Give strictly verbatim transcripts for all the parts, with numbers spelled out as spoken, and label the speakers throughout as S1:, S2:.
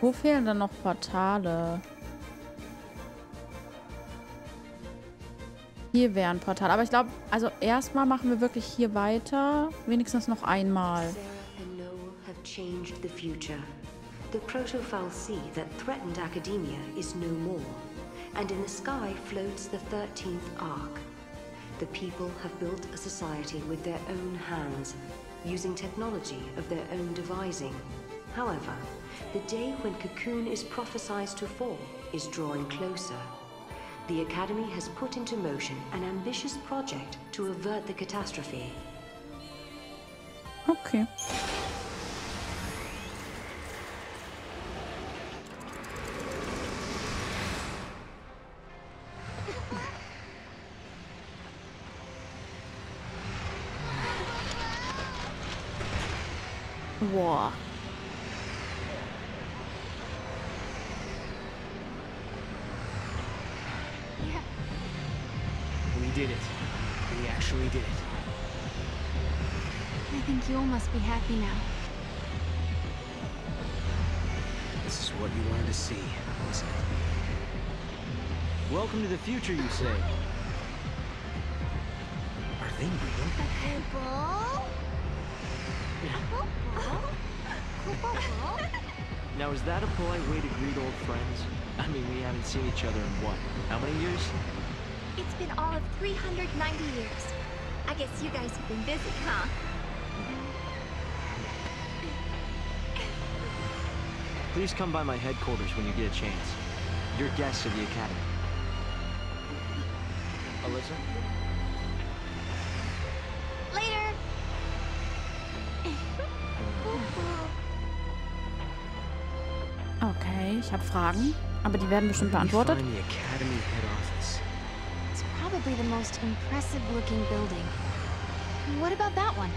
S1: Wo fehlen dann noch Portale? Hier wären Portale. Aber ich glaube, also erstmal machen wir wirklich hier weiter. Wenigstens noch einmal.
S2: Sarah and Noel have changed the future. The Protophile Sea that threatened academia is no more. And in the sky floats the thirteenth Ark. The people have built a society with their own hands, using technology of their own devising. However, the day when Cocoon is prophesied to fall is drawing closer. The Academy has put into motion an ambitious project to avert the catastrophe.
S1: Okay. Boah.
S3: We did it. We actually did it.
S4: I think you all must be happy now.
S3: This is what you wanted to see, wasn't it? Welcome to the future, you say? Are they real? Now, is that a polite way to greet old friends? I mean, we haven't seen each other in what? How many years?
S4: It's been all of three hundred ninety years. I guess you guys have been busy, huh?
S3: Please come by my headquarters when you get a chance. You're guests of the Academy. Alyssa?
S4: Later!
S1: Okay, ich habe Fragen, aber die werden bestimmt beantwortet.
S3: Find the Academy head office.
S4: It's probably the most impressive looking building. What about that one?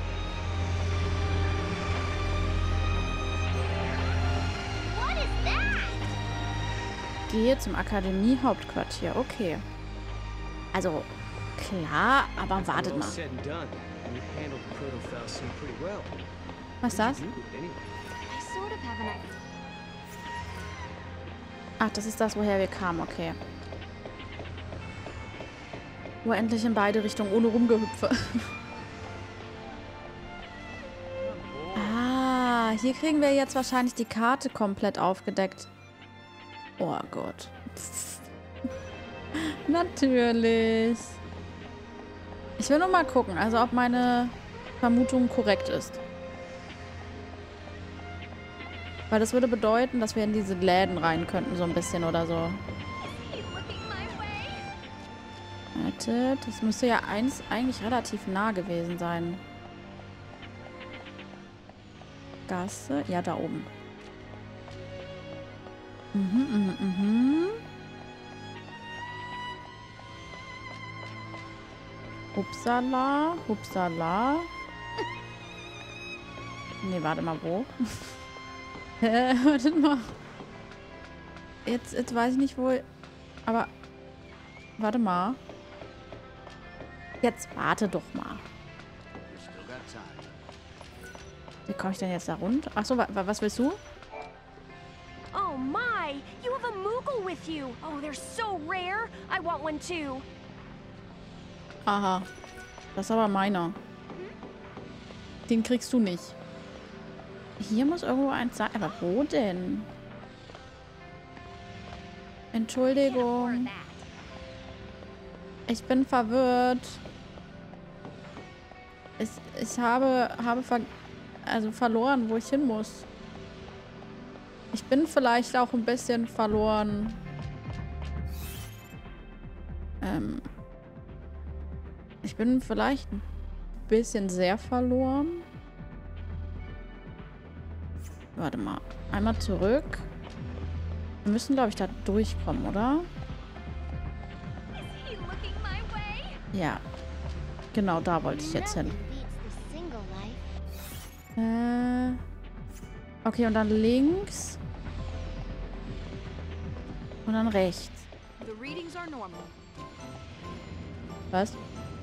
S4: What is that?
S1: Gehe zum Akademie-Hauptquartier. Okay. Also, klar, aber wartet mal.
S3: Said and done. You handled the Protophile scene pretty well.
S1: Was ist das?
S3: You do it anyway.
S4: I sort of have an idea.
S1: Ach, das ist das, woher wir kamen. Okay. Wo endlich in beide Richtungen ohne Rumgehüpfe. Ah, hier kriegen wir jetzt wahrscheinlich die Karte komplett aufgedeckt. Oh Gott. Pff. Natürlich. Ich will nur mal gucken, also ob meine Vermutung korrekt ist. Weil das würde bedeuten, dass wir in diese Läden rein könnten, so ein bisschen oder so. Warte, das müsste ja eins eigentlich relativ nah gewesen sein. Gasse? Ja, da oben. Mhm, mhm, mhm. Upsala, Upsala. Nee, warte mal, wo? Hä, warte mal. Jetzt, jetzt weiß ich nicht, wo... Aber... Warte mal. Jetzt warte doch mal. Wie komme ich denn jetzt da runter? Achso, wa was willst du?
S5: Oh my! You have a Moogle with you! Oh, they're so rare! I want one too!
S1: Aha. Das ist aber meiner. Den kriegst du nicht. Hier muss irgendwo eins sein. Aber wo denn? Entschuldigung. Ich bin verwirrt. Ich, ich habe, habe ver also verloren, wo ich hin muss. Ich bin vielleicht auch ein bisschen verloren. Ähm... Ich bin vielleicht ein bisschen sehr verloren. Warte mal. Einmal zurück. Wir müssen, glaube ich, da durchkommen, oder? Ja. Genau, da wollte ich jetzt hin. Äh. Okay, und dann links. Und dann rechts. Was?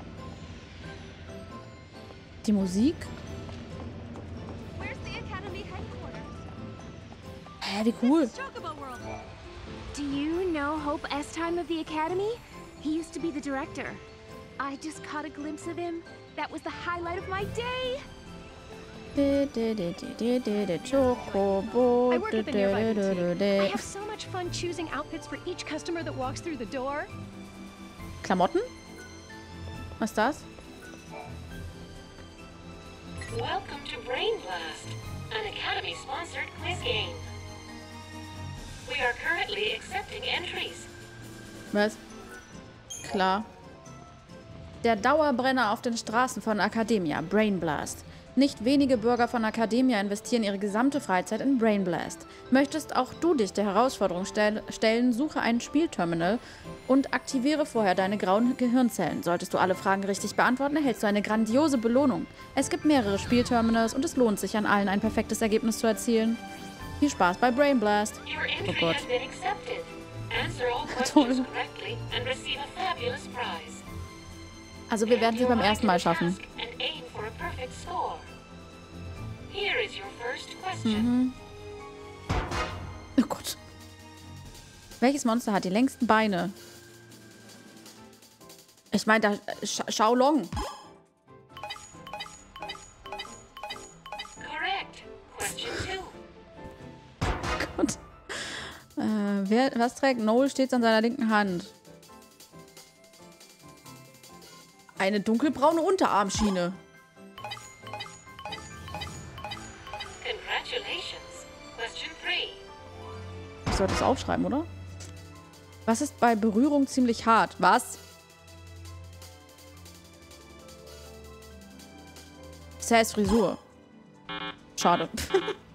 S1: Die Musik? Hä, wie cool.
S5: Do you know Hope Estime of the Academy? He used to be the director. I just caught a glimpse of him. That was the highlight of my day.
S1: Chocobo.
S6: I work at the nearby boutique. I have so much fun choosing outfits for each customer that walks through the door.
S1: Klamotten? Was ist das?
S7: Welcome to Brain Blast, an Academy-sponsored quiz game. We are currently accepting entries.
S1: Was? Klar. Der Dauerbrenner auf den Straßen von Academia, Brain Blast. Nicht wenige Bürger von Academia investieren ihre gesamte Freizeit in Brain Blast. Möchtest auch du dich der Herausforderung stell stellen, suche ein Spielterminal und aktiviere vorher deine grauen Gehirnzellen. Solltest du alle Fragen richtig beantworten, erhältst du eine grandiose Belohnung. Es gibt mehrere Spielterminals und es lohnt sich, an allen ein perfektes Ergebnis zu erzielen. Viel Spaß bei Brain Blast. Oh Gott. Toll. Also wir werden sie beim ersten Mal schaffen. Mhm. Oh Gott. Welches Monster hat die längsten Beine? Ich meine, da... Sch Shaolong. Gott. Äh, wer, was trägt Noel stets an seiner linken Hand? Eine dunkelbraune Unterarmschiene. Ich sollte es aufschreiben, oder? Was ist bei Berührung ziemlich hart? Was? Says Frisur. Schade.
S7: This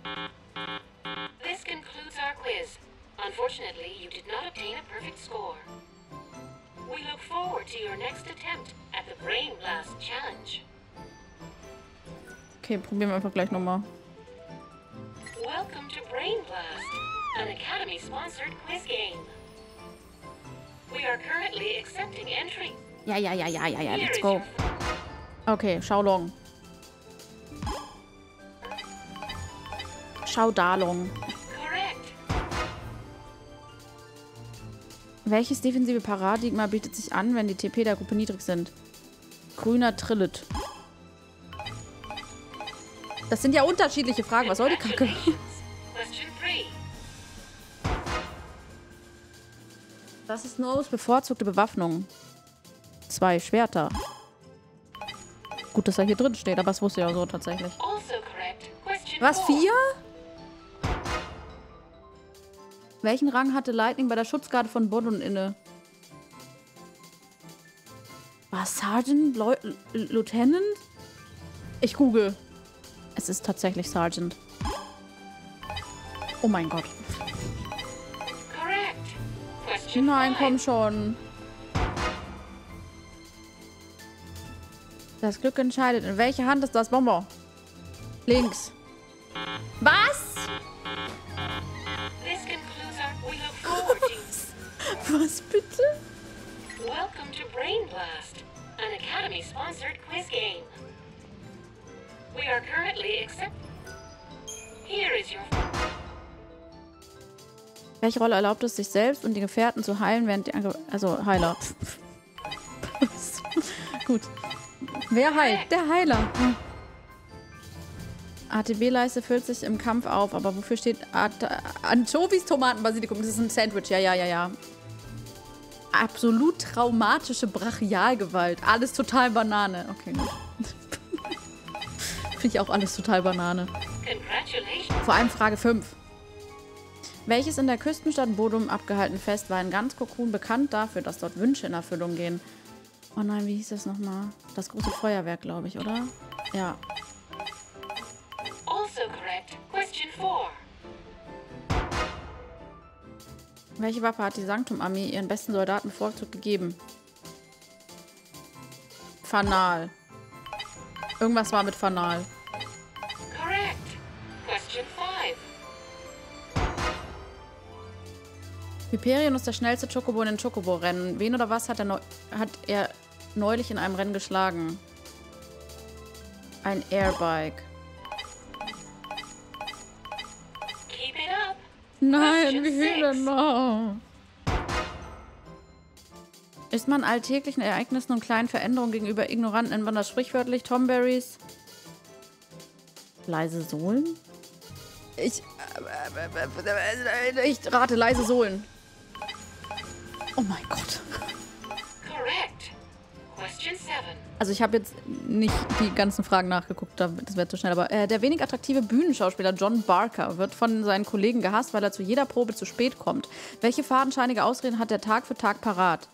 S7: concludes our quiz. Unfortunately, you did not obtain a perfect score. We look forward to your next attempt at the Brain Blast Challenge.
S1: Okay, probieren wir einfach gleich nochmal.
S7: Welcome to Brain Blast, an Academy-sponsored quiz game. We are currently accepting entry.
S1: Ja, ja, ja, ja, ja, ja, let's go. Okay, Shaolong. Shaodalong.
S7: Correct.
S1: Welches defensive Paradigma bietet sich an, wenn die T P der Gruppe niedrig sind? Grüner Trillet. Das sind ja unterschiedliche Fragen. Was soll die Kacke? Das ist Noes bevorzugte Bewaffnung. Zwei Schwerter. Gut, dass er hier drin steht, aber es wusste ja so tatsächlich. Was, vier? Welchen Rang hatte Lightning bei der Schutzgarde von Bodun inne? War Sergeant? Leu Lieutenant? Ich google. Es ist tatsächlich Sergeant. Oh mein Gott. Nein, komm schon. Das Glück entscheidet. In welcher Hand ist das Bonbon? Links. Was? Was bitte?
S7: Welcome to Brain Blast, an Academy-sponsored quiz game. We are currently accept. Here is your.
S1: Welche Rolle erlaubt es, sich selbst und die Gefährten zu heilen, während die Ange also Heiler. Gut. Wer heilt? Der Heiler. Hm. A T B-Leiste füllt sich im Kampf auf, aber wofür steht Anchovies, Tomaten, Basilikum? Das ist ein Sandwich. Ja, ja, ja, ja. Absolut traumatische Brachialgewalt. Alles total Banane. Okay, gut. Finde ich auch alles total Banane. Vor allem Frage fünf. Welches in der Küstenstadt Bodum abgehaltene Fest war in ganz Cocoon bekannt dafür, dass dort Wünsche in Erfüllung gehen? Oh nein, wie hieß das nochmal? Das große Feuerwerk, glaube ich, oder? Ja.
S7: Also correct. Question four.
S1: Welche Waffe hat die Sanctum-Armee ihren besten Soldaten bevorzugt gegeben? Fanal. Irgendwas war mit Fanal.
S7: Correct. Question five.
S1: Hyperion ist der schnellste Chocobo in den Chocobo-Rennen. Wen oder was hat er, neu hat er neulich in einem Rennen geschlagen? Ein Airbike.
S7: Keep it up.
S1: Nein, wie viele noch? Ist man alltäglichen Ereignissen und kleinen Veränderungen gegenüber ignorant, nennt man das sprichwörtlich Tomberries? Leise Sohlen? Ich, ich rate leise Sohlen. Oh mein Gott.
S7: Correct. Question seven.
S1: Also ich habe jetzt nicht die ganzen Fragen nachgeguckt, das wäre zu schnell, aber äh, der wenig attraktive Bühnenschauspieler John Barker wird von seinen Kollegen gehasst, weil er zu jeder Probe zu spät kommt. Welche fadenscheinige Ausreden hat er Tag für Tag parat?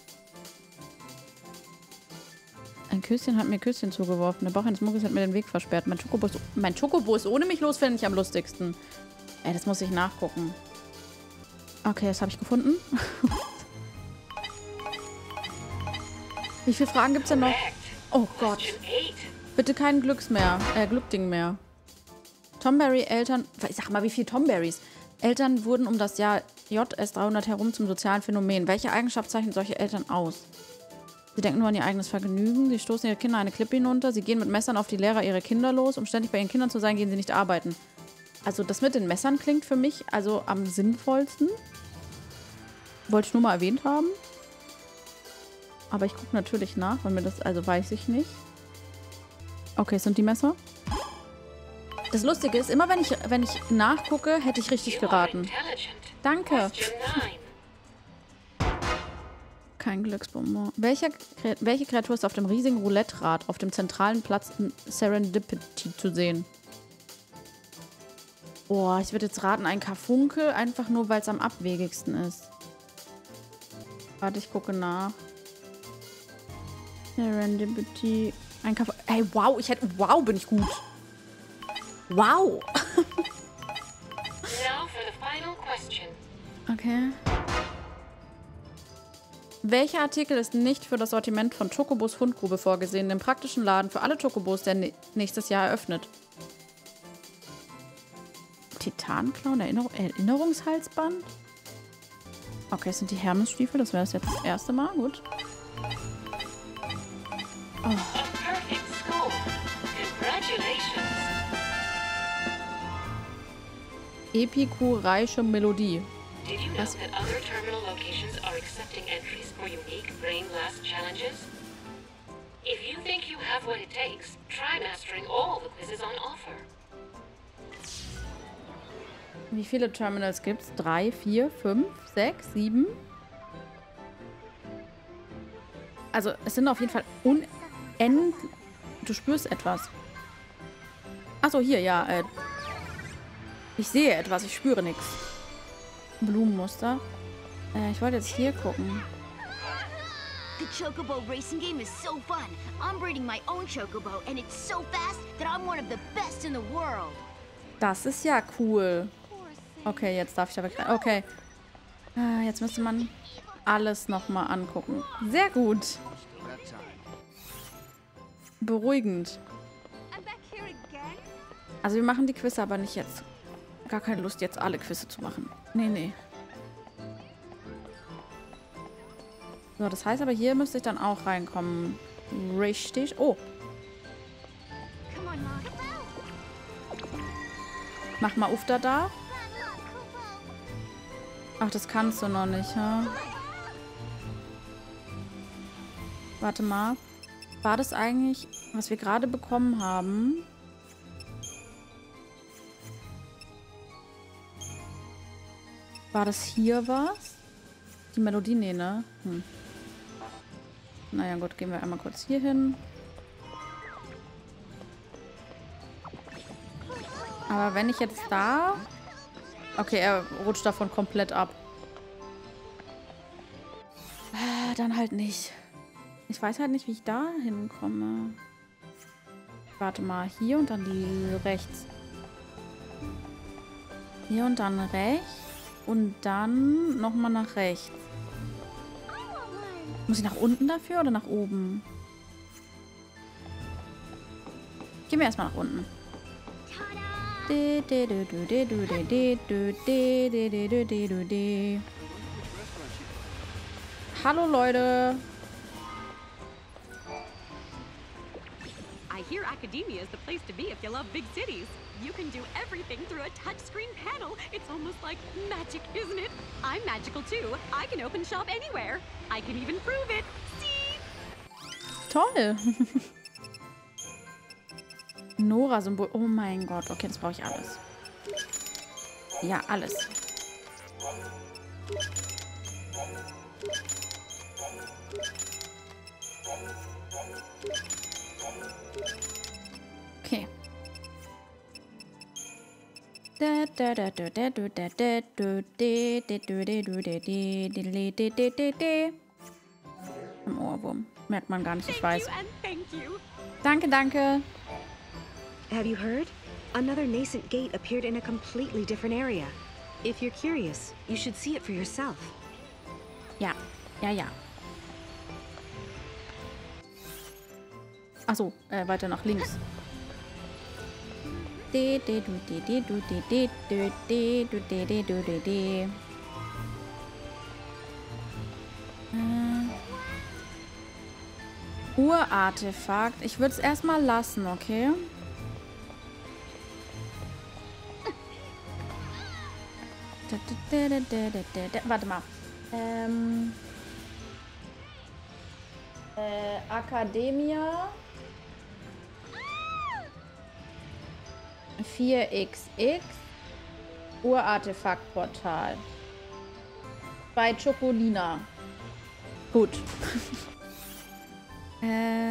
S1: Ein Küsschen hat mir Küsschen zugeworfen. Der Bauch eines Muggels hat mir den Weg versperrt. Mein Chocobo ist, mein Chocobo ist ohne mich los, finde ich am lustigsten. Ey, das muss ich nachgucken. Okay, das habe ich gefunden. Wie viele Fragen gibt es denn noch? Oh Gott. Bitte kein Glücks mehr. Äh, Glückding mehr. Tomberry-Eltern... Sag mal, wie viele Tomberries? Eltern wurden um das Jahr J S dreihundert herum zum sozialen Phänomen. Welche Eigenschaft zeichnet solche Eltern aus? Sie denken nur an ihr eigenes Vergnügen. Sie stoßen ihre Kinder eine Klippe hinunter. Sie gehen mit Messern auf die Lehrer ihrer Kinder los. Um ständig bei ihren Kindern zu sein, gehen sie nicht arbeiten. Also das mit den Messern klingt für mich also am sinnvollsten. Wollte ich nur mal erwähnt haben. Aber ich gucke natürlich nach, weil mir das, also weiß ich nicht. Okay, es sind die Messer. Das Lustige ist, immer wenn ich, wenn ich nachgucke, hätte ich richtig geraten. Danke. Kein Glücksbonbon. Welche, welche Kreatur ist auf dem riesigen Roulette-Rad auf dem zentralen Platz in Serendipity zu sehen? Boah, ich würde jetzt raten, ein Karfunkel, einfach nur, weil es am abwegigsten ist. Warte, ich gucke nach. Serendipity. Ein Karfunkel. Hey, wow, ich hätte... Wow, bin ich gut. Wow.
S7: Now for the final question.
S1: Okay. Welcher Artikel ist nicht für das Sortiment von Chocobos Fundgrube vorgesehen, dem praktischen Laden für alle Chocobos, der nächstes Jahr eröffnet? Titanclown, Erinner Erinnerungshalsband? Okay, es sind die Hermesstiefel, das wäre das jetzt das erste Mal. Gut. Oh.
S7: Perfect score. Congratulations.
S1: Epikureische Melodie.
S7: Did you know that other terminal locations are accepting entries for unique Brain Blast challenges? If you think you have what it takes, try mastering all the quizzes on offer.
S1: Wie viele Terminals gibt's? Drei, vier, fünf, sechs, sieben? Also es sind auf jeden Fall unendlich... Du spürst etwas. Achso, hier, ja. Äh, ich sehe etwas, ich spüre nichts. Blumenmuster. Äh, ich wollte jetzt hier gucken.
S8: The Chocobo racing game is so fun. I'm breeding my own Chocobo and it's so fast that I'm one of the best in the world.
S1: Das ist ja cool. Okay, jetzt darf ich aber... Okay. Äh, jetzt müsste man alles nochmal angucken. Sehr gut. Beruhigend. Also wir machen die Quizze aber nicht jetzt. Gar keine Lust, jetzt alle Quizze zu machen. Nee, nee. So, das heißt aber, hier müsste ich dann auch reinkommen. Richtig. Oh. Mach mal Ufter da. Ach, das kannst du noch nicht, ha? Warte mal. War das eigentlich, was wir gerade bekommen haben? War das hier was? Die Melodie? Nee, ne? Hm. Naja, gut, gehen wir einmal kurz hier hin. Aber wenn ich jetzt da... Okay, er rutscht davon komplett ab. Ah, dann halt nicht. Ich weiß halt nicht, wie ich da hinkomme. Warte mal, hier und dann rechts. Hier und dann rechts. Und dann nochmal nach rechts. Muss ich nach unten dafür oder nach oben? Gehen wir erstmal nach unten. Hallo Leute.
S9: I hear Academia is the place to be if you love big cities. You can do everything through a touchscreen panel. It's almost like magic, isn't it? I'm magical too. I can open shop anywhere. I can even prove it. See?
S1: Toll. Nora-Symbol. Oh mein Gott. Okay, das brauche ich alles. Ja, alles. Okay. Im Ohrwurm. Merkt man gar nicht, ich weiß. Danke, danke.
S2: Have you heard? Another nascent gate appeared in a completely different area. If you're curious, you should see it for yourself.
S1: Ja, ja, ja. Achso, äh, weiter nach links. De, de, du, de, de, du, de, de, de, de, du, de, de, du, de, de. Äh. Urartefakt. Ich würde es erstmal lassen, okay? Warte mal. Ähm. Äh, Academia. vier X X. Urartefaktportal. Bei Chocolina. Gut. äh.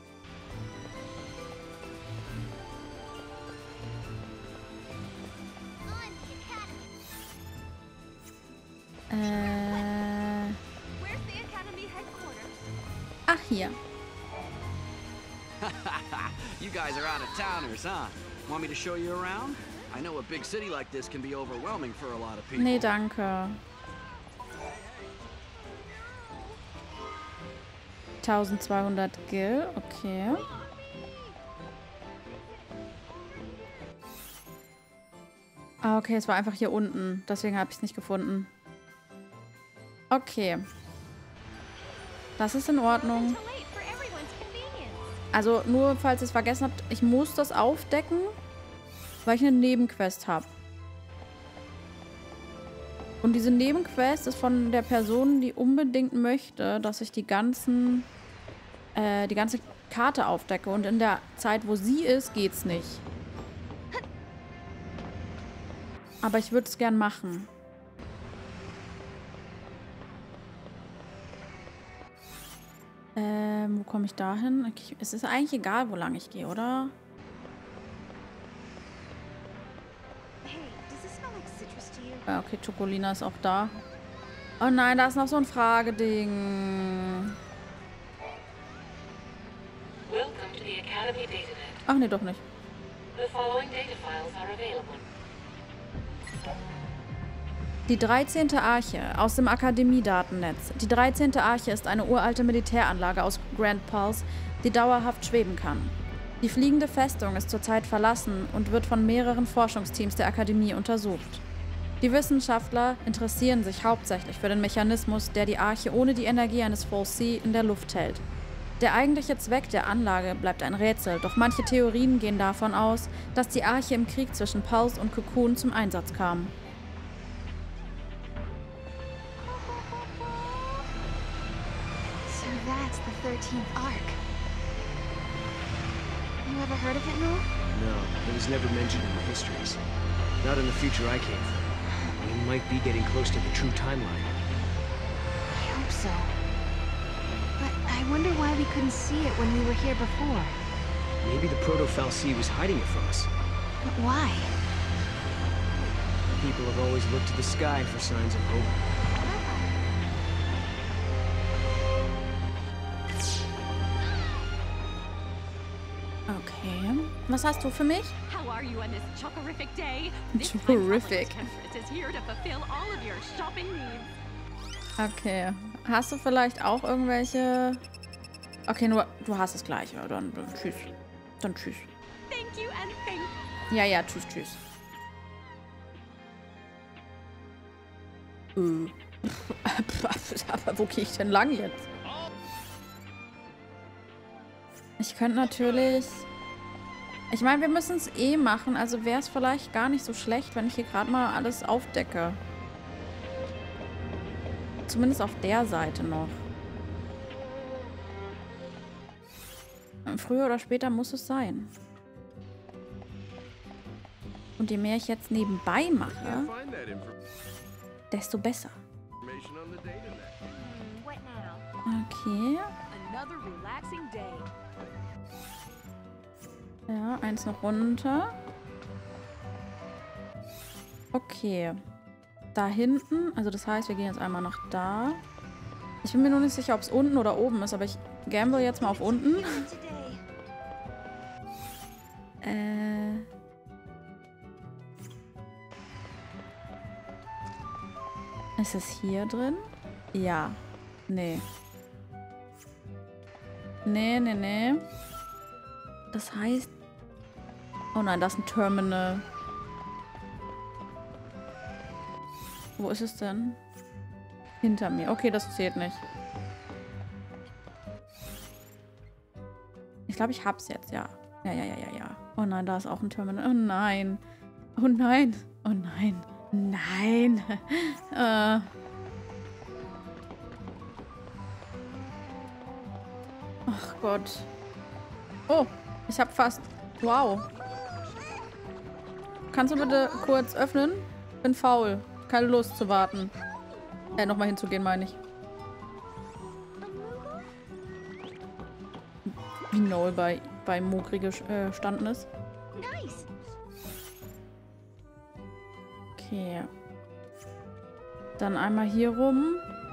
S1: Äh. Ach, hier.
S10: You guys are out of towners, huh? Want me to show you around? I know a big city like this can be overwhelming for a lot of people.
S1: Nee, danke. eintausendzweihundert Gil, okay. Ah, okay, es war einfach hier unten. Deswegen habe ich es nicht gefunden. Okay. Das ist in Ordnung. Also nur, falls ihr es vergessen habt, ich muss das aufdecken, weil ich eine Nebenquest habe. Und diese Nebenquest ist von der Person, die unbedingt möchte, dass ich die ganzen, äh, die ganze Karte aufdecke. Und in der Zeit, wo sie ist, geht's nicht. Aber ich würde es gern machen. Ähm, wo komme ich da hin? Okay, es ist eigentlich egal, wo lang ich gehe, oder? Ja, okay, Chocolina ist auch da. Oh nein, da ist noch so ein Frageding. Ach nee, doch nicht. Die dreizehnte Arche aus dem Akademie-Datennetz. Die dreizehnte Arche ist eine uralte Militäranlage aus Grand Pulse, die dauerhaft schweben kann. Die fliegende Festung ist zurzeit verlassen und wird von mehreren Forschungsteams der Akademie untersucht. Die Wissenschaftler interessieren sich hauptsächlich für den Mechanismus, der die Arche ohne die Energie eines False Sea in der Luft hält. Der eigentliche Zweck der Anlage bleibt ein Rätsel, doch manche Theorien gehen davon aus, dass die Arche im Krieg zwischen Pulse und Cocoon zum Einsatz kam.
S8: That's the thirteenth Ark. You ever heard of it, Noel?
S11: No, it was never mentioned in the histories. Not in the future I came from. We might be getting close to the true timeline.
S8: I hope so. But I wonder why we couldn't see it when we were here before.
S11: Maybe the Proto-Fal'Cie was hiding it from us.
S8: But why?
S11: People have always looked to the sky for signs of hope.
S1: Okay. Was hast du für mich?
S9: How are you on this chocorific day?
S1: Chocorific.
S9: This is here to fulfill all of your shopping needs.
S1: Okay. Hast du vielleicht auch irgendwelche... Okay, nur du hast das Gleiche. Dann, dann tschüss. Dann tschüss.
S9: Thank you and thank
S1: Ja, ja, tschüss, tschüss. Äh. Aber wo gehe ich denn lang jetzt? Ich könnte natürlich... Ich meine, wir müssen es eh machen, also wäre es vielleicht gar nicht so schlecht, wenn ich hier gerade mal alles aufdecke. Zumindest auf der Seite noch. Früher oder später muss es sein. Und je mehr ich jetzt nebenbei mache, desto besser. Okay. Ja, eins noch runter. Okay. Da hinten, also das heißt, wir gehen jetzt einmal nach da. Ich bin mir nur nicht sicher, ob es unten oder oben ist, aber ich gamble jetzt mal auf unten. Äh... Ist es hier drin? Ja. Nee. Nee, nee, nee. Das heißt... Oh nein, das ist ein Terminal. Wo ist es denn? Hinter mir. Okay, das zählt nicht. Ich glaube, ich hab's jetzt, ja. Ja, ja, ja, ja, ja. Oh nein, da ist auch ein Terminal. Oh nein. Oh nein. Oh nein. Nein. äh. Ach Gott. Oh, ich hab fast... Wow. Kannst du bitte kurz öffnen? Bin faul. Keine Lust zu warten. Äh, nochmal hinzugehen, meine ich. Wie Noel bei, bei Mogri gestanden ist. Okay. Dann einmal hier rum.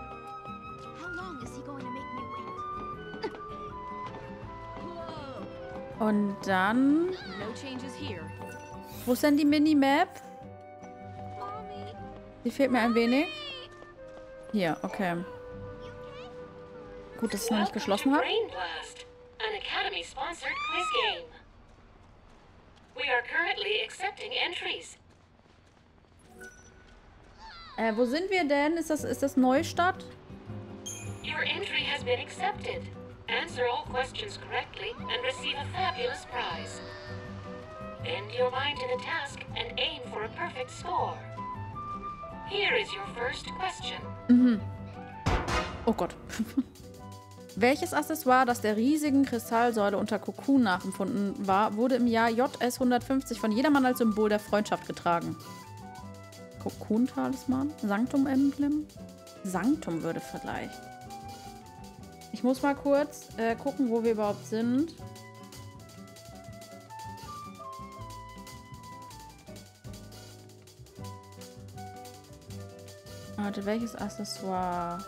S1: Und dann... Wo ist denn die Minimap? Die fehlt mir ein wenig. Hier, okay. Gut, dass ich es noch nicht geschlossen habe.
S7: Brain Blast, an Academy-sponsored quiz game. We are currently accepting entries.
S1: Äh, wo sind wir denn? Ist das, ist das Neustadt?
S7: Your entry has been accepted. Answer all questions correctly and receive a fabulous prize. Bend your mind to the task and aim for a perfect score. Here is your first question.
S1: Mhm. Oh Gott. Welches Accessoire, das der riesigen Kristallsäule unter Cocoon nachempfunden war, wurde im Jahr J S hundertfünfzig von jedermann als Symbol der Freundschaft getragen? Cocoon-Talisman? Sanctum-Emblem? Sanctum würde vielleicht. Ich muss mal kurz äh, gucken, wo wir überhaupt sind. Warte, welches Accessoire?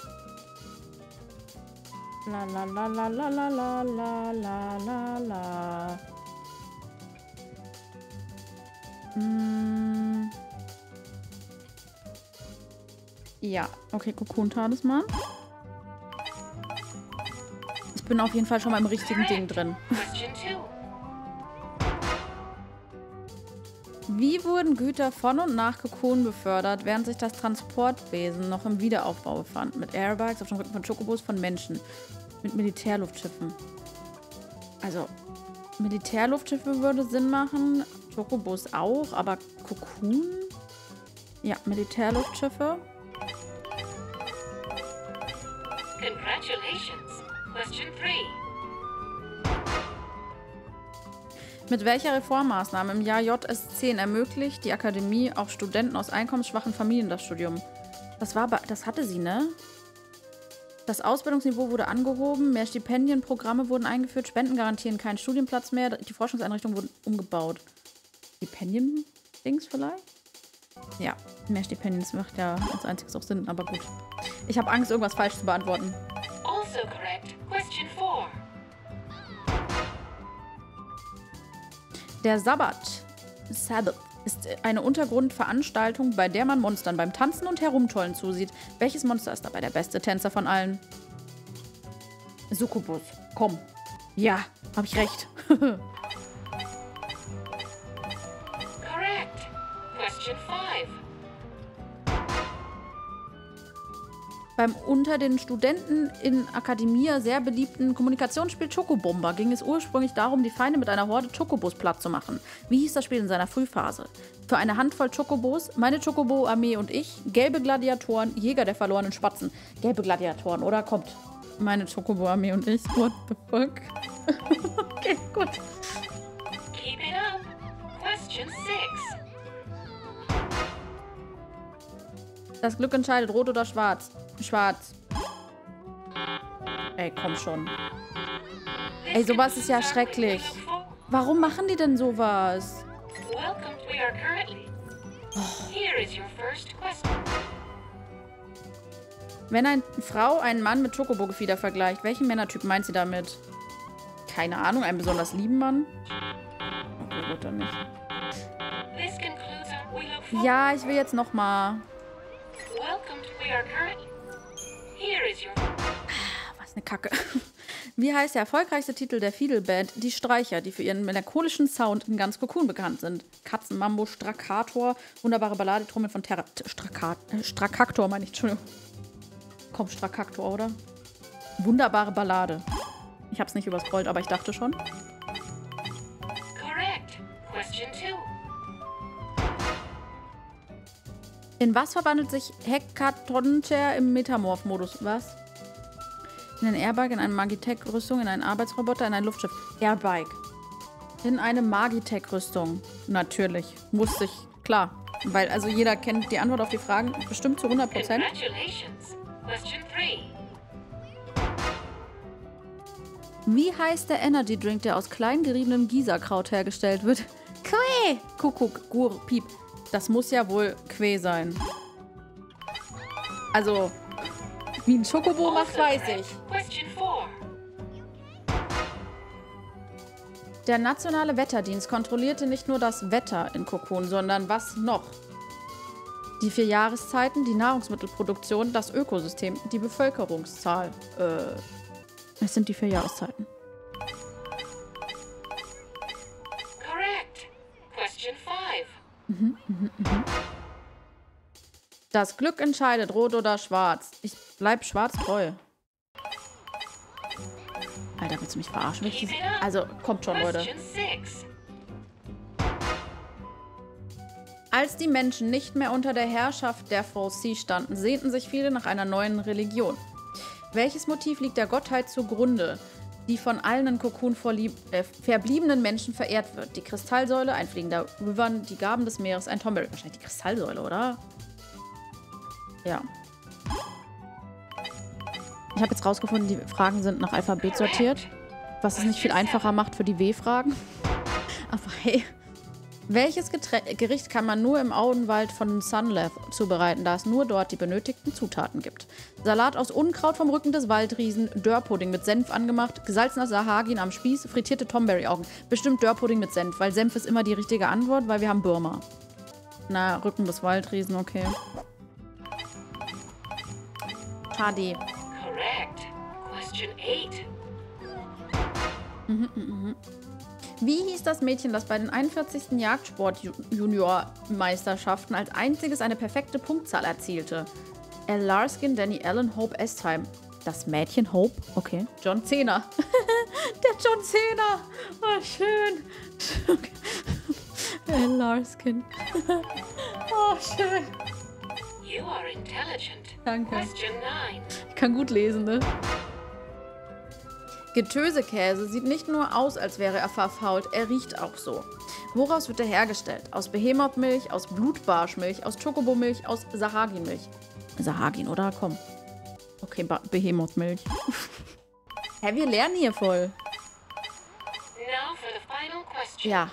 S1: La la la la la la la la la la la. Mm. Ja, okay, Cocoon-Talisman. Ich bin auf jeden Fall schon mal im richtigen Ding drin. Wie wurden Güter von und nach Cocoon befördert, während sich das Transportwesen noch im Wiederaufbau befand? Mit Airbags auf dem Rücken von Chocobos von Menschen. Mit Militärluftschiffen. Also, Militärluftschiffe würde Sinn machen. Chocobos auch, aber Cocoon? Ja, Militärluftschiffe.
S7: Congratulations. Question three.
S1: Mit welcher Reformmaßnahme im Jahr J S zehn ermöglicht die Akademie auch Studenten aus einkommensschwachen Familien das Studium? Das war, das hatte sie, ne? Das Ausbildungsniveau wurde angehoben, mehr Stipendienprogramme wurden eingeführt, Spenden garantieren keinen Studienplatz mehr, die Forschungseinrichtungen wurden umgebaut. Stipendien-Dings vielleicht? Ja, mehr Stipendien, das macht ja als einziges auch Sinn, aber gut. Ich habe Angst, irgendwas falsch zu beantworten.
S7: Also correct. Question four.
S1: Der Sabbat, Sabbath, ist eine Untergrundveranstaltung, bei der man Monstern beim Tanzen und Herumtollen zusieht. Welches Monster ist dabei der beste Tänzer von allen? Succubus. Komm. Ja, habe ich recht.
S7: Correct. Question five.
S1: Beim unter den Studenten in Academia sehr beliebten Kommunikationsspiel Chocobomba ging es ursprünglich darum, die Feinde mit einer Horde Chocobos platt zu machen. Wie hieß das Spiel in seiner Frühphase? Für eine Handvoll Chocobos, meine Chocobo-Armee und ich, gelbe Gladiatoren, Jäger der verlorenen Spatzen. Gelbe Gladiatoren, oder? Kommt. Meine Chocobo-Armee und ich. What the fuck? Okay, gut.
S7: Keep it up. Question six.
S1: Das Glück entscheidet, rot oder schwarz. Schwarz. Ey, komm schon. Ey, sowas ist ja schrecklich. Warum machen die denn sowas?
S7: Welcome to your currently. Here is your first question.
S1: Wenn eine Frau einen Mann mit Chocobo-Gefieder vergleicht, welchen Männertyp meint sie damit? Keine Ahnung, einen besonders lieben Mann? Okay, gut, dann nicht.
S7: This concludes our wheel of fortune.
S1: Ja, ich will jetzt noch mal.
S7: Welcome to we are currently. Here is your.
S1: Was eine Kacke. Wie heißt der erfolgreichste Titel der Fiddle-Band Die Streicher, die für ihren melancholischen Sound in ganz Cocoon bekannt sind? Katzenmambo, Strakkator, wunderbare Ballade, Trommel von Terra... Strakkat, äh, Strakkaktor, meine ich, Entschuldigung. Komm, Strakkaktor, oder? Wunderbare Ballade. Ich hab's nicht überscrollt, aber ich dachte schon.
S7: Correct. Question two.
S1: In was verwandelt sich Hekatoncher im Metamorph-Modus? Was? In ein Airbike, in eine Magitech-Rüstung, in einen Arbeitsroboter, in ein Luftschiff. Airbike. In eine Magitech-Rüstung. Natürlich. Wusste ich. Klar. Weil also jeder kennt die Antwort auf die Fragen bestimmt zu hundert Prozent.
S7: Congratulations. Question three.
S1: Wie heißt der Energy Drink, der aus klein geriebenem Gisa-Kraut hergestellt wird? Quä! Kuckuck, Gur, Piep. Das muss ja wohl Quä sein. Also, wie ein Schokobo macht, weiß ich.
S7: Question four.
S1: Der nationale Wetterdienst kontrollierte nicht nur das Wetter in Cocoon, sondern was noch? Die vier Jahreszeiten, die Nahrungsmittelproduktion, das Ökosystem, die Bevölkerungszahl. Äh, es sind die vier Jahreszeiten.
S7: Correct. Question five.
S1: Mhm, mhm, mhm. Das Glück entscheidet, rot oder schwarz. Ich bleib schwarz treu. Alter, willst du mich verarschen? Willst du... Also, kommt schon, Leute.
S7: Question six.
S1: Als die Menschen nicht mehr unter der Herrschaft der Fal'Cie standen, sehnten sich viele nach einer neuen Religion. Welches Motiv liegt der Gottheit zugrunde, die von allen in Cocoon äh, verbliebenen Menschen verehrt wird? Die Kristallsäule, ein fliegender Wyvern, die Gaben des Meeres, ein Tomberry. Wahrscheinlich die Kristallsäule, oder? Ja. Ich habe jetzt rausgefunden, die Fragen sind nach Alphabet sortiert. Was es nicht viel einfacher macht für die W-Fragen. Aber hey. Welches Geträ Gericht kann man nur im Auenwald von Sunleth zubereiten, da es nur dort die benötigten Zutaten gibt? Salat aus Unkraut vom Rücken des Waldriesen, Dörrpudding mit Senf angemacht, gesalzener Sahagin am Spieß, frittierte Tomberry-Augen. Bestimmt Dörrpudding mit Senf, weil Senf ist immer die richtige Antwort, weil wir haben Birma. Na, Rücken des Waldriesen, okay. Schade.
S7: Correct. Question eight.
S1: Mhm, mhm, mhm. Wie hieß das Mädchen, das bei den einundvierzigsten Jagdsport-Junior-Meisterschaften als einziges eine perfekte Punktzahl erzielte? Elle Larskin, Danny Allen, Hope S-Time. Das Mädchen Hope? Okay. John Cena. Der John Cena. Oh, schön. Elle Larskin. Oh, schön.
S7: You are intelligent.
S1: Danke.
S7: Question nine.
S1: Ich kann gut lesen, ne? Getösekäse sieht nicht nur aus, als wäre er verfault, er riecht auch so. Woraus wird er hergestellt? Aus Behemoth-Milch, aus Blutbarschmilch, aus Chocobo-Milch, aus Sahagin-Milch. Sahagin, oder? Komm. Okay, Behemoth-Milch. Hä, wir lernen hier voll.
S7: Now for the final question.
S1: Ja.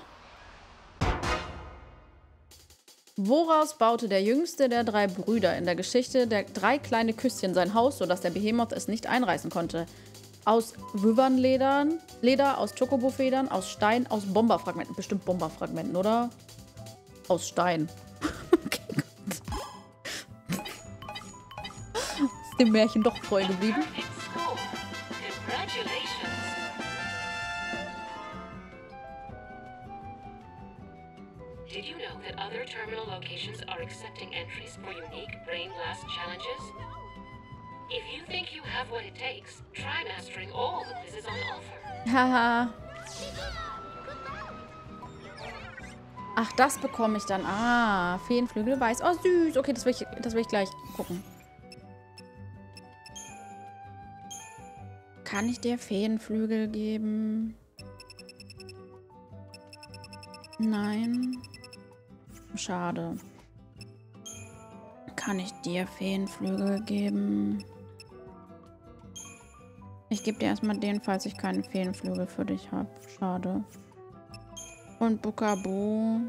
S1: Woraus baute der jüngste der drei Brüder in der Geschichte der drei kleine Küsschen sein Haus, sodass der Behemoth es nicht einreißen konnte? Aus Wyvernledern, Leder, aus Chocobo-Federn, aus Stein, aus Bomberfragmenten. Bestimmt Bomberfragmenten, oder? Aus Stein. Okay, gut. Ist dem Märchen doch treu geblieben.
S7: Did you know that other terminal locations are accepting entries for unique Brain Blast challenges? If you think you have what it takes, try mastering all the quizzes on offer.
S1: Haha. Ach, das bekomme ich dann. Ah, Feenflügel weiß. Oh, süß. Okay, das will ich, das will ich gleich gucken. Kann ich dir Feenflügel geben? Nein. Schade. Kann ich dir Feenflügel geben? Ich gebe dir erstmal den, falls ich keinen Feenflügel für dich habe. Schade. Und Bukabo.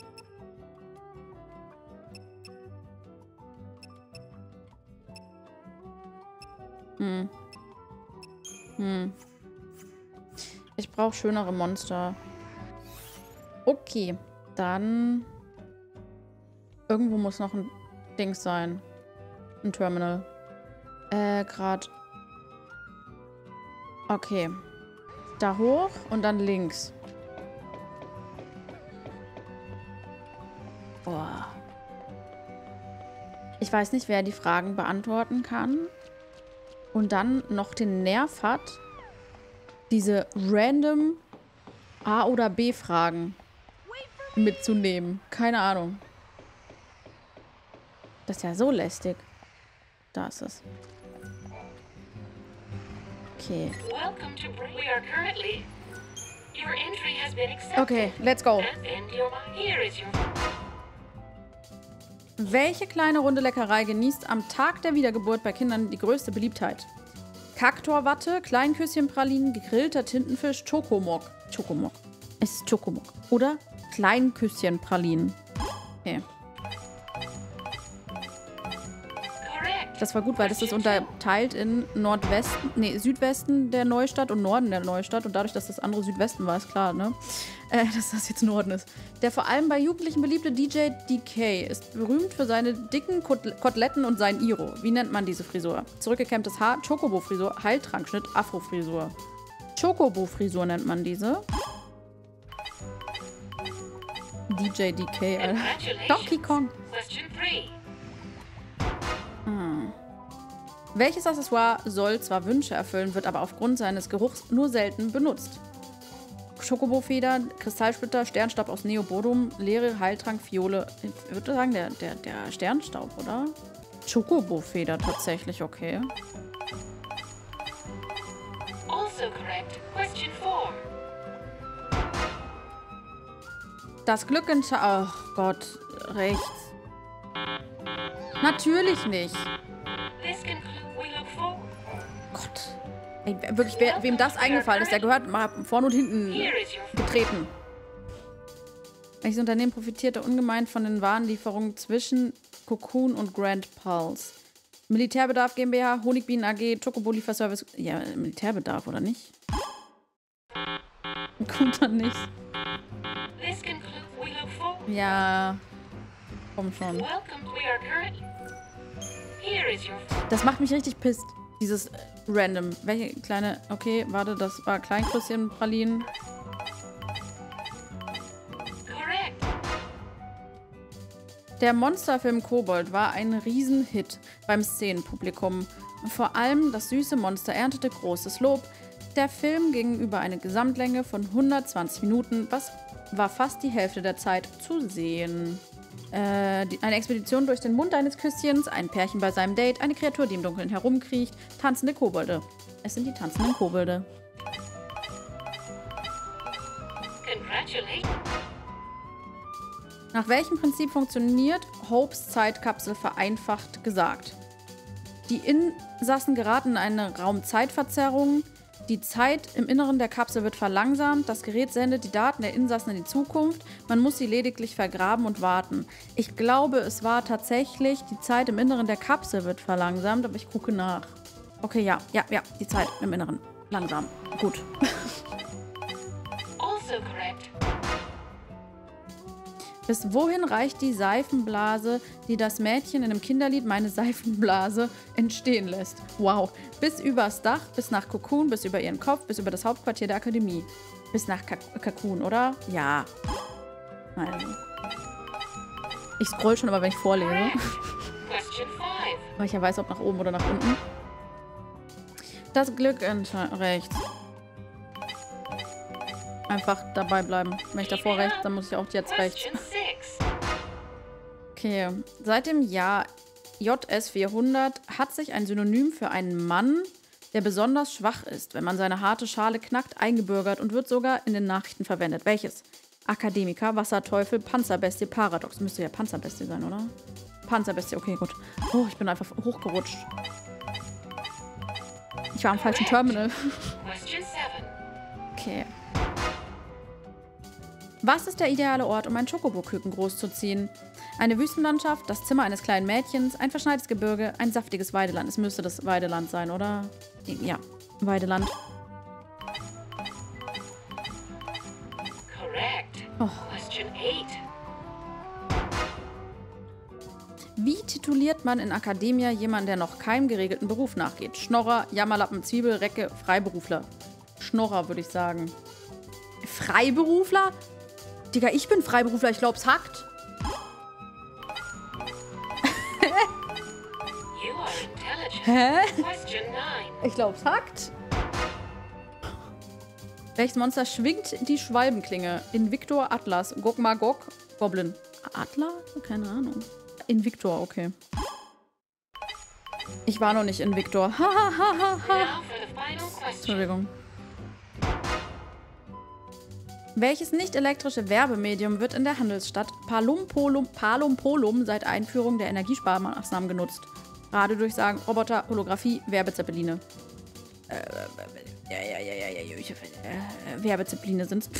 S1: Hm. Hm. Ich brauche schönere Monster. Okay, dann... Irgendwo muss noch ein Dings sein. Ein Terminal. Äh, gerade... Okay. Da hoch und dann links. Boah. Ich weiß nicht, wer die Fragen beantworten kann. Und dann noch den Nerv hat, diese random A- oder B-Fragen mitzunehmen. Keine Ahnung. Das ist ja so lästig. Da ist es. Okay. Okay, let's go. Welche kleine runde Leckerei genießt am Tag der Wiedergeburt bei Kindern die größte Beliebtheit? Kaktorwatte, Kleinküsschenpralinen, gegrillter Tintenfisch, Chokomok. Chokomok. Es ist Chokomok. Oder Kleinküsschenpralinen. Okay. Das war gut, weil das ist unterteilt in Nordwesten, nee, Südwesten der Neustadt und Norden der Neustadt. Und dadurch, dass das andere Südwesten war, ist klar, ne? Äh, dass das jetzt Norden ist. Der vor allem bei Jugendlichen beliebte D J D K ist berühmt für seine dicken Kot Koteletten und sein Iro. Wie nennt man diese Frisur? Zurückgekämmtes Haar, Chocobo-Frisur, Heiltrankschnitt, Afro-Frisur. Chocobo-Frisur nennt man diese. D J D K, Alter. Donkey Kong. Hm. Welches Accessoire soll zwar Wünsche erfüllen, wird aber aufgrund seines Geruchs nur selten benutzt? Chocobo-Feder, Kristallsplitter, Sternstaub aus Neobodum, Leere, Heiltrank, Fiole. Ich würde sagen, der, der, der Sternstaub, oder? Chocobo-Feder tatsächlich, okay.
S7: Also correct. Question four.
S1: Das Glück in... Ach Gott, rechts. Natürlich nicht. Gott. Ey, wirklich, wer, wem das eingefallen ist, der gehört mal vorne und hinten getreten. Welches Unternehmen profitierte ungemein von den Warenlieferungen zwischen Cocoon und Grand Pulse? Militärbedarf GmbH, Honigbienen A G, Chocobo-Lieferservice. Ja, Militärbedarf, oder nicht? Gut, dann nicht. Ja. Komm schon. Das macht mich richtig pisst. Dieses Random. Welche kleine... Okay, warte, das war Kleinkrüsschenpralinen. Der Monsterfilm Kobold war ein Riesenhit beim Szenenpublikum. Vor allem das süße Monster erntete großes Lob. Der Film ging über eine Gesamtlänge von hundertzwanzig Minuten, was war fast die Hälfte der Zeit zu sehen. Äh, die, eine Expedition durch den Mund eines Küsschens, ein Pärchen bei seinem Date, eine Kreatur, die im Dunkeln herumkriecht, tanzende Kobolde. Es sind die tanzenden Kobolde. Nach welchem Prinzip funktioniert Hopes Zeitkapsel vereinfacht gesagt? Die Insassen geraten in eine Raumzeitverzerrung. Die Zeit im Inneren der Kapsel wird verlangsamt. Das Gerät sendet die Daten der Insassen in die Zukunft. Man muss sie lediglich vergraben und warten. Ich glaube, es war tatsächlich, die Zeit im Inneren der Kapsel wird verlangsamt, aber ich gucke nach. Okay, ja, ja, ja, die Zeit im Inneren. Langsam. Gut.
S7: Also correct.
S1: Bis wohin reicht die Seifenblase, die das Mädchen in einem Kinderlied Meine Seifenblase entstehen lässt? Wow. Bis übers Dach, bis nach Cocoon, bis über ihren Kopf, bis über das Hauptquartier der Akademie. Bis nach Cocoon, oder? Ja. Also. Ich scroll schon immer, wenn ich vorlese. Weil ich ja weiß, ob nach oben oder nach unten. Das Glück entscheidet rechts. Einfach dabei bleiben. Wenn ich davor rechts, dann muss ich auch jetzt rechts. Okay. Seit dem Jahr J S vierhundert hat sich ein Synonym für einen Mann, der besonders schwach ist, wenn man seine harte Schale knackt, eingebürgert und wird sogar in den Nachrichten verwendet. Welches? Akademiker, Wasserteufel, Panzerbestie, Paradox. Müsste ja Panzerbestie sein, oder? Panzerbestie, okay, gut. Oh, ich bin einfach hochgerutscht. Ich war am falschen Terminal. Okay. Was ist der ideale Ort, um ein Chocobo-Küken großzuziehen? Eine Wüstenlandschaft, das Zimmer eines kleinen Mädchens, ein verschneites Gebirge, ein saftiges Weideland. Es müsste das Weideland sein, oder? Ja, Weideland. Oh. Wie tituliert man in Akademia jemanden, der noch keinem geregelten Beruf nachgeht? Schnorrer, Jammerlappen, Zwiebelrecke, Freiberufler. Schnorrer, würde ich sagen. Freiberufler? Digga, ich bin Freiberufler, ich glaub's hackt. Hä? Ich glaub's hackt. Welches Monster schwingt die Schwalbenklinge? Invictor, Atlas, Gogmagog, Goblin. Atlas? Keine Ahnung. Invictor, okay. Ich war noch nicht Invictor. Entschuldigung. Welches nicht-elektrische Werbemedium wird in der Handelsstadt Palumpolum, Palumpolum seit Einführung der Energiesparmaßnahmen genutzt? Radiodurchsagen, Roboter, Holographie, Werbezeppeline. Äh, ja, ja, ja, ja, ja, ja, äh, Werbezeppeline sind's.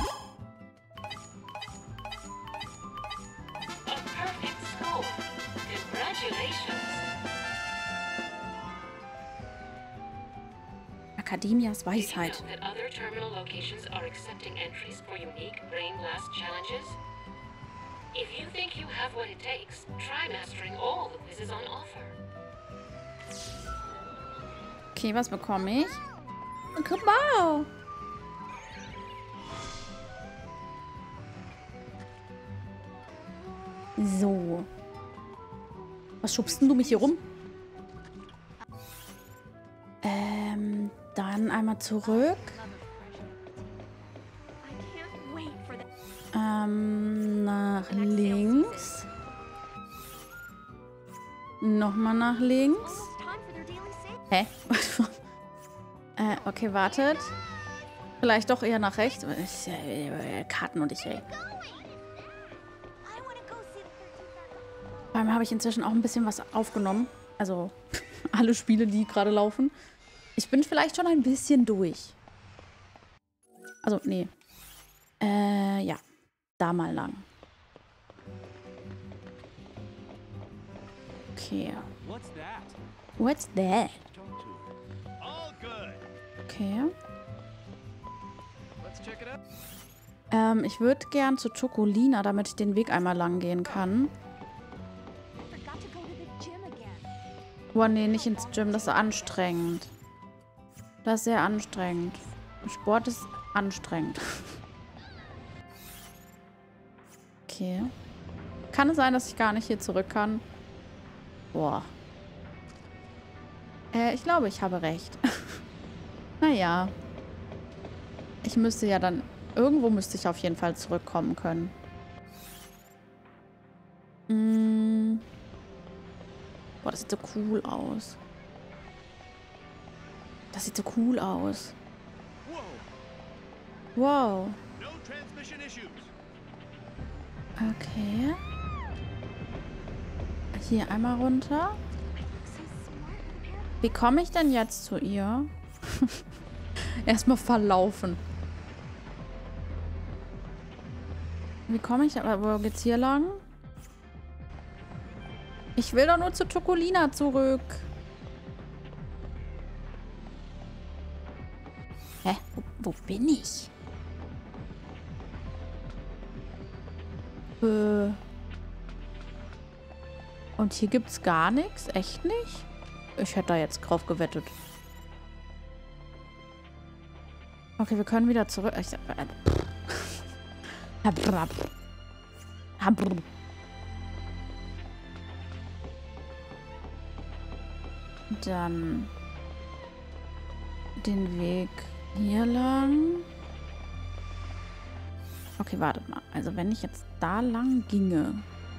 S1: Akademias Weisheit. Okay, was bekomme ich? Guck mal. So. Was schubst denn du mich hier rum? Ähm, dann einmal zurück. Ähm, nach links. Nochmal nach links. Hä? äh, okay, wartet. Vielleicht doch eher nach rechts. Ich, äh, Karten und ich, ey. Vor allem habe ich inzwischen auch ein bisschen was aufgenommen. Also, alle Spiele, die gerade laufen. Ich bin vielleicht schon ein bisschen durch. Also, nee. Äh, ja. Da mal lang. Okay. What's that? Okay. Ähm, ich würde gern zu Chocolina, damit ich den Weg einmal lang gehen kann. Oh, nee, nicht ins Gym. Das ist anstrengend. Das ist sehr anstrengend. Sport ist anstrengend. Okay. Kann es sein, dass ich gar nicht hier zurück kann? Boah. Äh, ich glaube, ich habe recht. Naja. Ich müsste ja dann... Irgendwo müsste ich auf jeden Fall zurückkommen können. Mm. Boah, das sieht so cool aus. Das sieht so cool aus. Wow. Okay. Hier einmal runter. Wie komme ich denn jetzt zu ihr? Erstmal verlaufen. Wie komme ich? Aber wo geht's hier lang? Ich will doch nur zu Chocolina zurück. Hä? Wo, wo bin ich? Äh. Und hier gibt's gar nichts? Echt nicht? Ich hätte da jetzt drauf gewettet. Okay, wir können wieder zurück. Ich, äh, Dann den Weg hier lang. Okay, wartet mal. Also wenn ich jetzt da lang ginge,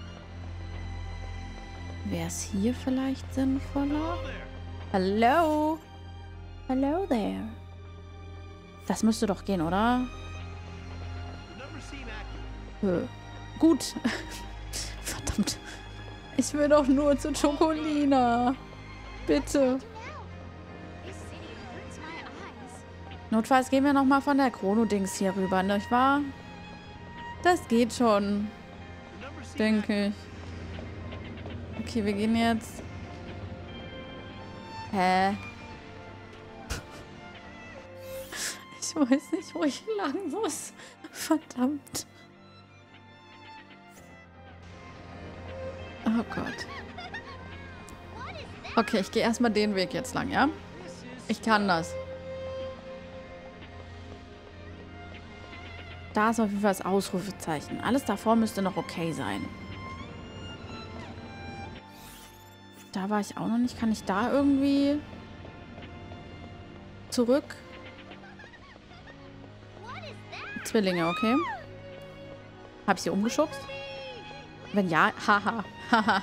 S1: wäre es hier vielleicht sinnvoller? Hallo? Hello there. Das müsste doch gehen, oder? Hö. Gut. Verdammt. Ich will doch nur zu Chocolina. Bitte. Notfalls gehen wir nochmal von der Chrono-Dings hier rüber, nicht wahr? Das geht schon. Denke ich. Okay, wir gehen jetzt... Hä? Ich weiß nicht, wo ich lang muss. Verdammt. Oh Gott. Okay, ich gehe erstmal den Weg jetzt lang, ja? Ich kann das. Da ist auf jeden Fall das Ausrufezeichen. Alles davor müsste noch okay sein. Da war ich auch noch nicht. Kann ich da irgendwie zurück? Zwillinge, okay. Hab ich sie umgeschubst? Wenn ja, haha. Haha.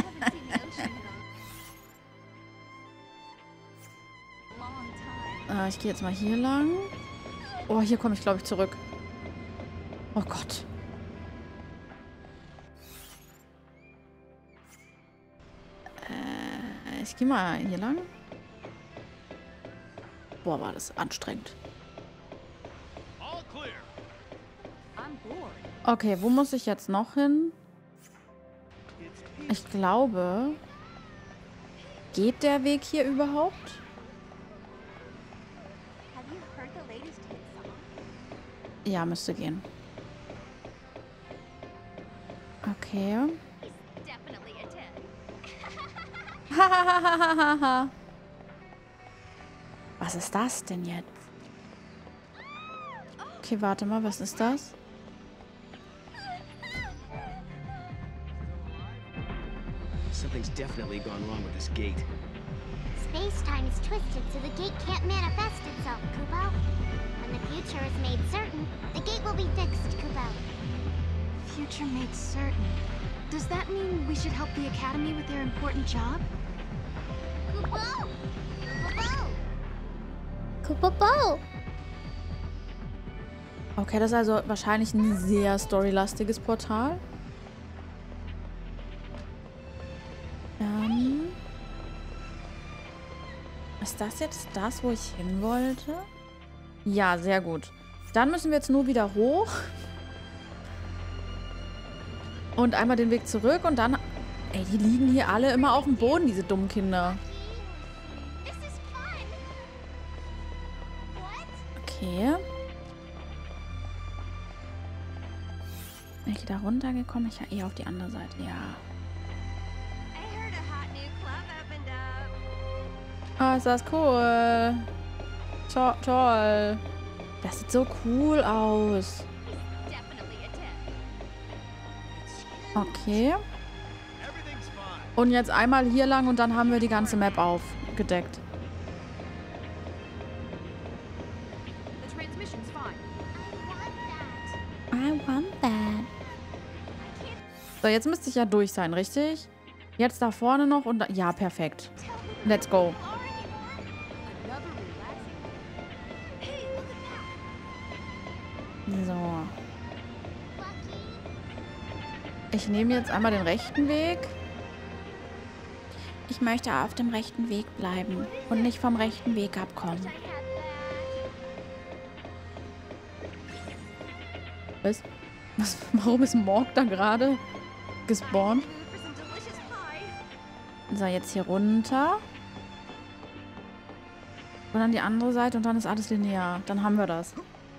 S1: äh, ich gehe jetzt mal hier lang. Oh, hier komme ich, glaube ich, zurück. Oh Gott. Äh, ich gehe mal hier lang. Boah, war das anstrengend. Okay, wo muss ich jetzt noch hin? Ich glaube... Geht der Weg hier überhaupt? Ja, müsste gehen. Okay. Hahaha. Was ist das denn jetzt? Okay, warte mal, was ist das?
S11: Something's definitely gone wrong with this gate.
S12: Space-time is twisted, so the gate can't manifest itself, Kupo. When the future is made certain, the gate will be fixed, Kupo.
S9: Future made certain. Does that mean we should help the Academy with their important job?
S12: Kupo! Kupo! Kupo!
S1: Okay, das ist also wahrscheinlich ein sehr storylastiges Portal. Ähm, ist das jetzt das, wo ich hin wollte? Ja, sehr gut. Dann müssen wir jetzt nur wieder hoch. Und einmal den Weg zurück und dann... Ey, die liegen hier alle immer auf dem Boden, diese dummen Kinder. Okay. Bin ich da runtergekommen? Ich ja eh auf die andere Seite. Ja. Oh, ist das cool. To toll. Das sieht so cool aus. Okay. Und jetzt einmal hier lang und dann haben wir die ganze Map aufgedeckt. I want that. So, jetzt müsste ich ja durch sein, richtig? Jetzt da vorne noch und da... Ja, perfekt. Let's go. So. Ich nehme jetzt einmal den rechten Weg. Ich möchte auf dem rechten Weg bleiben und nicht vom rechten Weg abkommen. Was? Was? Warum ist Morg da gerade gespawnt? So, jetzt hier runter. Und dann die andere Seite und dann ist alles linear. Dann haben wir das.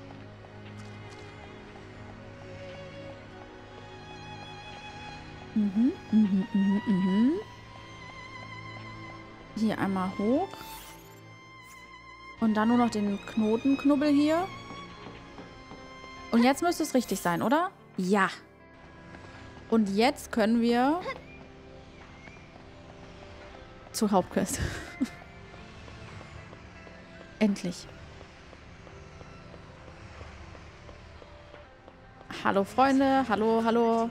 S1: Mhm, mhm, mhm, mhm. Hier einmal hoch. Und dann nur noch den Knotenknubbel hier. Und jetzt müsste es richtig sein, oder? Ja. Und jetzt können wir zur Hauptquest. Endlich. Hallo Freunde, hallo, hallo.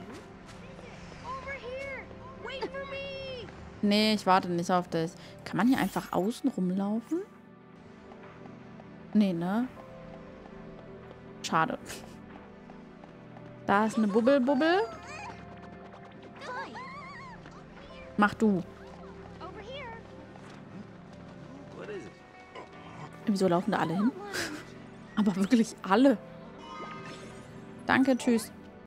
S1: Nee, ich warte nicht auf dich. Kann man hier einfach außen rumlaufen? Nee, ne? Schade. Da ist eine Bubbel-Bubbel. Mach du. Wieso laufen da alle hin? Aber wirklich alle. Danke, tschüss.